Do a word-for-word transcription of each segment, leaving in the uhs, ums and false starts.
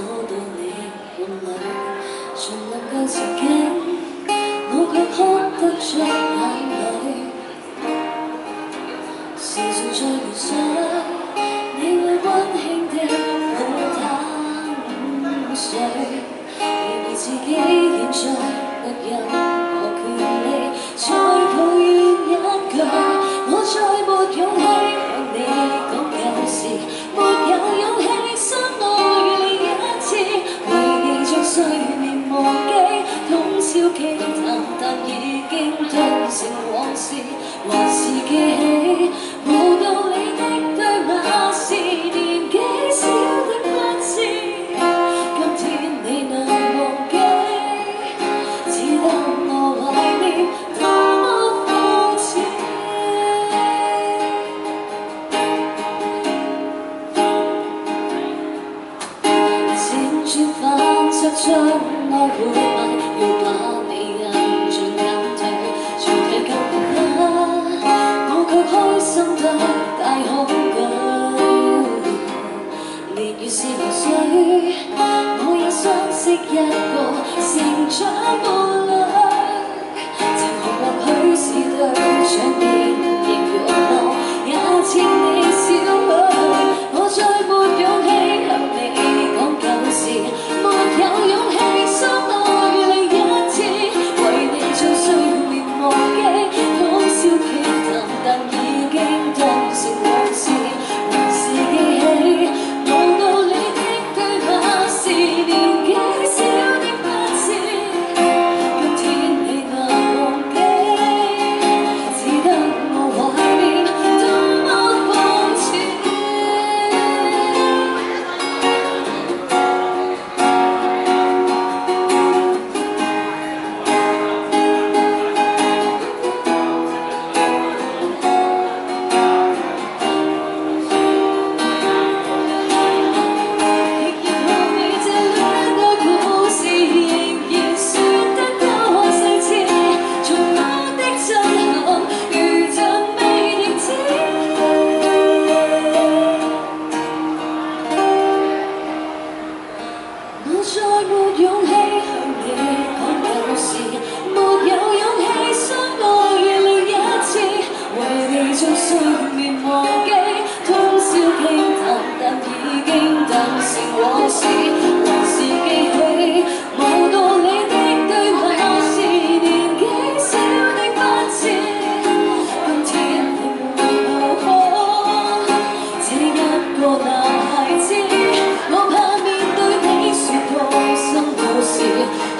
到你夢裏，盡能夠前景，我卻哭得出眼淚。時常在幻想，你會溫馨的抱淡水，然而自己現在沒任何權利再抱怨一句，我再沒勇氣向你講舊事，沒有勇氣相愛另一次，為你將睡眠忘記，通宵傾談，但已經當成往事，還是記起無道理的對罵是年紀小的不知，今天你能忘記，只得我懷念多麼諷刺。輾轉反側將愛活埋，要把你印象減退，長期夠啦，我卻開心得大恐懼。年月是流水，我也相識一個成長伴侶，情何或許是對長年形容我，也似你少許，我再沒勇氣向你講舊事，沒有勇氣相愛另一次，為你將睡眠忘記，通宵傾談，但已經當成往事，還是記起無道理的對罵是年紀小的不知，今天你能忘記，只得我懷念多麼諷刺。我再沒勇氣向你講舊事，沒有勇氣相愛另一次，為你將睡眠忘記，通宵傾談，但已經當成往事，還是記起無道理的對罵是年紀小的不知，今天你沒可這一個男孩子，我怕面對你說多生故事。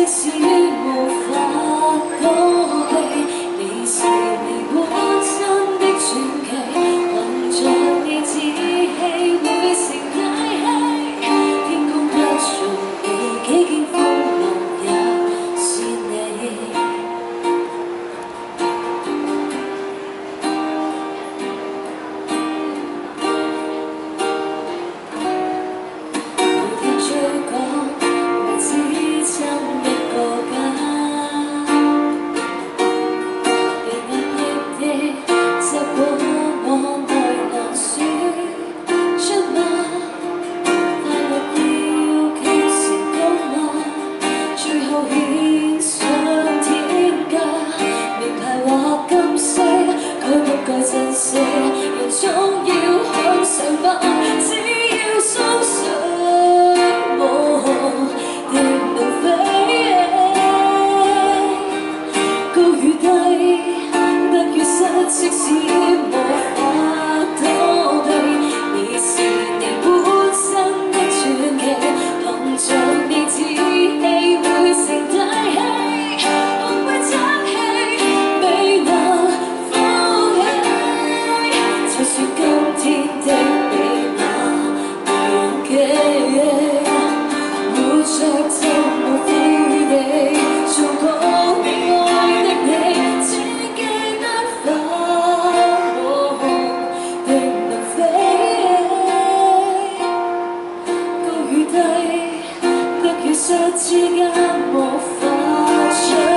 即使無法躲避，你是你本身的傳奇，憑着你志氣會成大器，天公不容易，幾經風浪也是你。每天追趕，為只爭一個家。 習慣我內難說出嗎？快樂要傾成功嗎？最後獻上天價，名牌或金飾，佢不該珍惜，人總要享受吧，只要相信我定能飛，高與低。 即使無法躲避，你是你本身的傳奇，憑着你志氣會成大器，學會爭氣，未能放棄。就算今天的你那年紀，活着就無悔地做過你愛的你。 得與失之間無法相。